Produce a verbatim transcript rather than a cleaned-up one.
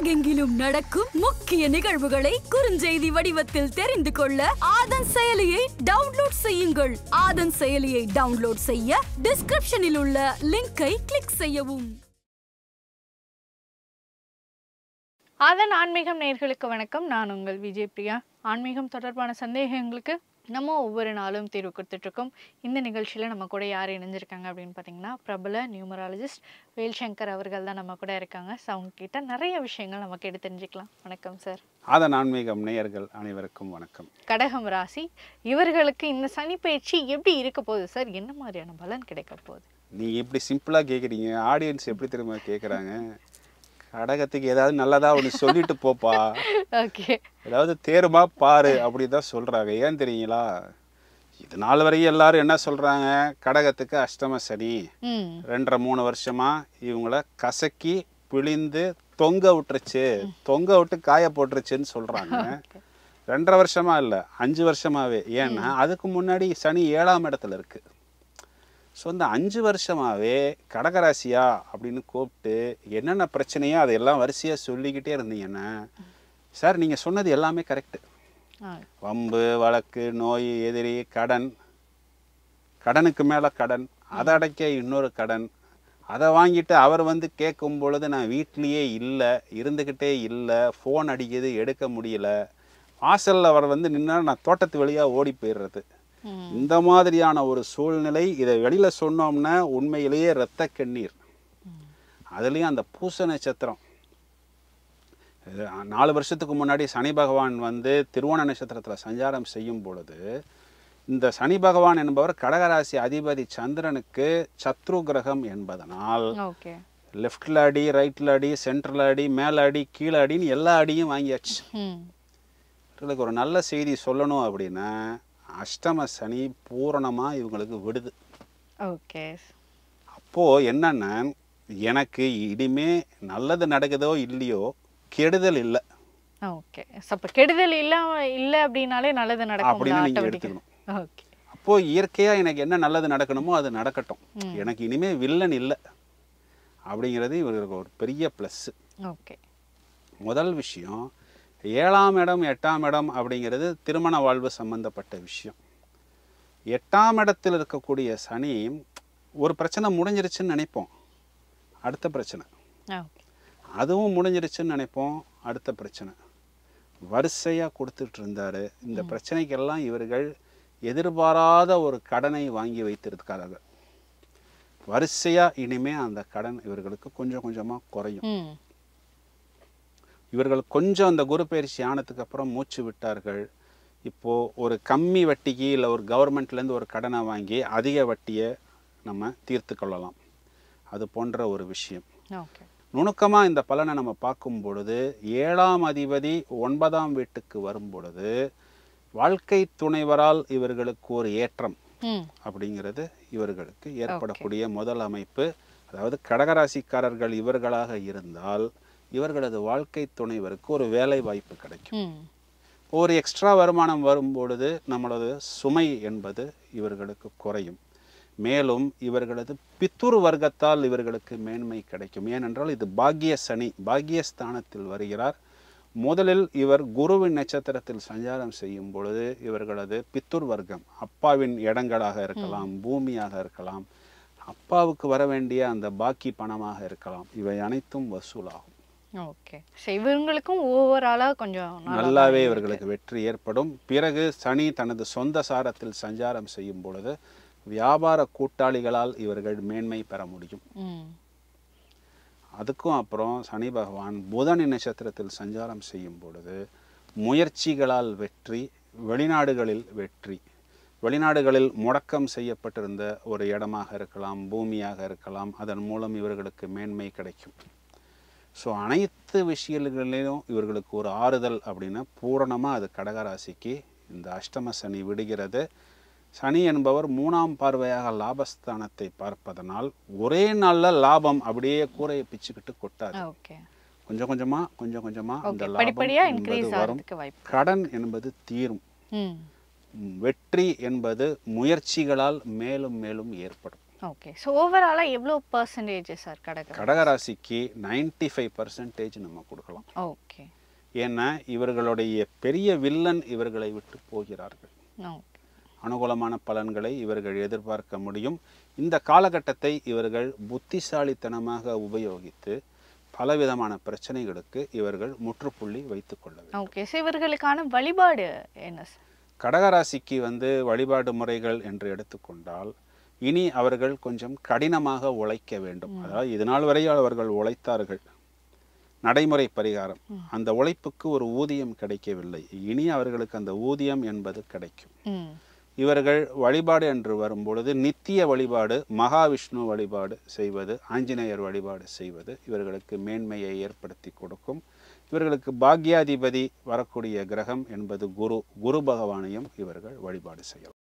உலகெங்கிலும் நடக்கும் முக்கிய நிகழ்வுகளை குறுஞ்செய்தி வடிவத்தில் தெரிந்து கொள்ள ஆதன் செயலியை டவுன்லோட் செய்யுங்கள். ஆதன் செயலியை டவுன்லோட் செய்ய டிஸ்கிரிப்ஷனில் உள்ள லிங்கை கிளிக் செய்யவும். ஆதன் ஆன்மீகம் நேயர்களுக்கு வணக்கம். நான் உங்கள் விஜய் பிரியா. ஆன்மீகம் தொடர்பான சந்தேகங்களுக்கு நம்ம ஒவ்வொரு நாளும் தீர்வு கொடுத்துட்ருக்கோம். இந்த நிகழ்ச்சியில் நம்ம கூட யார் இணைஞ்சிருக்காங்க அப்படின்னு பார்த்தீங்கன்னா, பிரபல நியூமராலஜிஸ்ட் வேல்சங்கர் அவர்கள் தான் நம்ம கூட இருக்காங்க. ஸோ அவங்க கிட்ட நிறைய விஷயங்கள் நம்ம கேட்டு தெரிஞ்சுக்கலாம். வணக்கம் சார். ஆதன் ஆன்மீகம் நேயர்கள் அனைவருக்கும் வணக்கம். கடகம் ராசி, இவர்களுக்கு இந்த சனி பயிற்சி எப்படி இருக்க போகுது சார்? என்ன மாதிரியான பலன் கிடைக்க போகுது? நீங்கள் இப்படி சிம்பிளாக கேட்குறீங்க, ஆடியன்ஸ் எப்படி திரும்ப கேட்குறாங்க? கடகத்துக்கு ஏதாவது நல்லதா ஒன்று சொல்லிட்டு போப்பா, ஓகே, ஏதாவது தேருமா பாரு அப்படி தான் சொல்கிறாங்க. ஏன் தெரியுங்களா? இது நாள் வரையும் எல்லாரும் என்ன சொல்கிறாங்க, கடகத்துக்கு அஷ்டம சனி ரெண்டரை மூணு வருஷமா இவங்கள கசக்கி பிழிந்து தொங்க விட்டுருச்சு, தொங்க விட்டு காய போட்டுருச்சுன்னு சொல்கிறாங்க. ரெண்டரை வருஷமா இல்லை, அஞ்சு வருஷமாவே. ஏன்னா அதுக்கு முன்னாடி சனி ஏழாம் இடத்துல இருக்குது. ஸோ இந்த அஞ்சு வருஷமாகவே கடகராசியா அப்படின்னு கூப்பிட்டு என்னென்ன பிரச்சனையோ அதையெல்லாம் வரிசையாக சொல்லிக்கிட்டே இருந்தீங்கன்னா, சார் நீங்கள் சொன்னது எல்லாமே கரெக்டு. வம்பு வழக்கு நோய் எதிரி கடன், கடனுக்கு மேலே கடன், அதை அடைக்க இன்னொரு கடன், அதை வாங்கிட்டு அவர் வந்து கேட்கும் பொழுது நான் வீட்லேயே இல்லை, இருந்துக்கிட்டே இல்லை, ஃபோன் அடிக்குது எடுக்க முடியல, வாசலில் அவர் வந்து நின்னா நான் தோட்டத்து வழியாக ஓடி போயிடுறது. இந்த மாதிரியான ஒரு சூழ்நிலை. இதை வெளியில் சொன்னோம்னா உண்மையிலேயே இரத்த கண்ணீர். அதுலேயும் அந்த பூச நட்சத்திரம், நாலு வருஷத்துக்கு முன்னாடி சனி பகவான் வந்து திருவோண நட்சத்திரத்தில் சஞ்சாரம் செய்யும் பொழுது, இந்த சனி பகவான் என்பவர் கடகராசி அதிபதி சந்திரனுக்கு சத்ரு கிரகம் என்பதனால் லெஃப்டில் அடி, ரைட்டில் அடி, சென்ட்ரல் அடி, மேலே அடி, கீழே அடின்னு எல்லா அடியும் வாங்கியாச்சு. இவங்களுக்கு ஒரு நல்ல செய்தி சொல்லணும் அப்படின்னா, அஷ்டம சனி பூரணமாக இவங்களுக்கு விடுது. ஓகே, அப்போது என்னன்னா, எனக்கு இனிமே நல்லது நடக்குதோ இல்லையோ கெடுதல் இல்லை. ஓகே, அப்போ கெடுதல் இல்லை இல்லை அப்படின்னாலே நல்லது நடக்கும் அப்படின்னு நீங்கள் எடுத்துக்கணும். ஓகே, அப்போது இயற்கையாக எனக்கு என்ன நல்லது நடக்கணுமோ அது நடக்கட்டும், எனக்கு இனிமேல் வில்லன் இல்லை அப்படிங்கிறது இவருக்கு ஒரு பெரிய ப்ளஸ்ஸு. ஓகே, முதல் விஷயம், ஏழாம் இடம் எட்டாம் இடம் அப்படிங்கிறது திருமண வாழ்வு சம்பந்தப்பட்ட விஷயம். எட்டாம் இடத்தில் இருக்கக்கூடிய சனி ஒரு பிரச்சனை முடிஞ்சிருச்சுன்னு நினைப்போம், அடுத்த பிரச்சனை, அதுவும் முடிஞ்சிருச்சுன்னு நினைப்போம், அடுத்த பிரச்சனை, வரிசையாக கொடுத்துட்டு இருந்தார். இந்த பிரச்சனைக்கெல்லாம் இவர்கள் எதிர்பாராத ஒரு கடனை வாங்கி வைத்திருக்காங்க. வரிசையாக இனிமே அந்த கடன் இவர்களுக்கு கொஞ்சம் கொஞ்சமாக குறையும். இவர்கள் கொஞ்சம் அந்த குரு பயிற்சி ஆனதுக்கு அப்புறம் மூச்சு விட்டார்கள். இப்போது ஒரு கம்மி வட்டிக்கு இல்லை ஒரு கவர்மெண்ட்லேருந்து ஒரு கடனை வாங்கி அதிக வட்டியை நம்ம தீர்த்து கொள்ளலாம். அது போன்ற ஒரு விஷயம். நுணுக்கமாக இந்த பலனை நம்ம பார்க்கும் பொழுது, ஏழாம் அதிபதி ஒன்பதாம் வீட்டுக்கு வரும் பொழுது வாழ்க்கை துணைவரால் இவர்களுக்கு ஒரு ஏற்றம் அப்படிங்கிறது இவர்களுக்கு ஏற்படக்கூடிய முதல் அமைப்பு. அதாவது கடகராசிக்காரர்கள் இவர்களாக இருந்தால் இவர்களது வாழ்க்கை துணைவருக்கு ஒரு வேலை வாய்ப்பு கிடைக்கும். ஒரு எக்ஸ்ட்ரா வருமானம் வரும்பொழுது நம்மளது சுமை என்பது இவர்களுக்கு குறையும். மேலும் இவர்களது பித்துரு வர்க்கத்தால் இவர்களுக்கு மேன்மை கிடைக்கும். ஏனென்றால் இது பாக்கிய சனி, பாக்கியஸ்தானத்தில் வருகிறார். முதலில் இவர் குருவின் நட்சத்திரத்தில் சஞ்சாரம் செய்யும் பொழுது இவர்களது பித்துர் வர்க்கம், அப்பாவின் இடங்களாக இருக்கலாம், பூமியாக இருக்கலாம், அப்பாவுக்கு வர வேண்டிய அந்த பாக்கி பணமாக இருக்கலாம், இவை அனைத்தும் வசூலாகும். ஓகே, இவங்களுக்கும் ஓவராலாக கொஞ்சம் நல்லாவே இவர்களுக்கு வெற்றி ஏற்படும். பிறகு சனி தனது சொந்த சாரத்தில் சஞ்சாரம் செய்யும் பொழுது வியாபார கூட்டாளிகளால் இவர்கள் மேன்மை பெற முடியும். அதுக்கும் அப்புறம் சனி பகவான் புதனின் நட்சத்திரத்தில் சஞ்சாரம் செய்யும் பொழுது முயற்சிகளால் வெற்றி, வெளிநாடுகளில் வெற்றி, வெளிநாடுகளில் முடக்கம் செய்யப்பட்டிருந்த ஒரு இடமாக இருக்கலாம், பூமியாக இருக்கலாம், அதன் மூலம் இவர்களுக்கு மேன்மை கிடைக்கும். ஸோ அனைத்து விஷயங்களிலும் இவர்களுக்கு ஒரு ஆறுதல் அப்படின்னா பூரணமாக அது கடகராசிக்கு இந்த அஷ்டம சனி விடுகிறது. சனி என்பவர் மூணாம் பார்வையாக லாபஸ்தானத்தை பார்ப்பதனால் ஒரே நாளில் லாபம் அப்படியே கூரையை பிச்சுக்கிட்டு கொட்டாது. கொஞ்சம் கொஞ்சமாக கொஞ்சம் கொஞ்சமாக அந்த லாபம் என்பது வரும். கடன் என்பது தீரும். வெற்றி என்பது முயற்சிகளால் மேலும் மேலும் ஏற்படும். ஓகே. ஸோ ஓவராலாக எவ்வளோ பர்சன்டேஜ் சார் கடக கடகராசிக்கு நைன்டி ஃபைவ் பர்சன்டேஜ் நம்ம கொடுக்கலாம். ஓகே. ஏன்னா இவர்களுடைய பெரிய வில்லன் இவர்களை விட்டு போகிறார்கள். ஓகே. அனுகூலமான பலன்களை இவர்கள் எதிர்பார்க்க முடியும். இந்த காலகட்டத்தை இவர்கள் புத்திசாலித்தனமாக உபயோகித்து பலவிதமான பிரச்சனைகளுக்கு இவர்கள் முற்றுப்புள்ளி வைத்துக் கொள்ள வேண்டும். ஓகே. ஸோ இவர்களுக்கான வழிபாடு என்ன சார்? கடகராசிக்கு வந்து வழிபாடு முறைகள் என்று எடுத்துக்கொண்டால் இனி அவர்கள் கொஞ்சம் கடினமாக உழைக்க வேண்டும். அதாவது இது நாள் வரை அவர்கள் உழைத்தார்கள், நடைமுறை பரிகாரம், அந்த உழைப்புக்கு ஒரு ஊதியம் கிடைக்கவில்லை. இனி அவர்களுக்கு அந்த ஊதியம் என்பது கிடைக்கும். இவர்கள் வழிபாடு என்று வரும்பொழுது நித்திய வழிபாடு, மகாவிஷ்ணு வழிபாடு செய்வது, ஆஞ்சநேயர் வழிபாடு செய்வது இவர்களுக்கு மேன்மையை ஏற்படுத்தி கொடுக்கும். இவர்களுக்கு பாக்யாதிபதி வரக்கூடிய கிரகம் என்பது குரு, குரு பகவானையும் இவர்கள் வழிபாடு செய்யலாம்.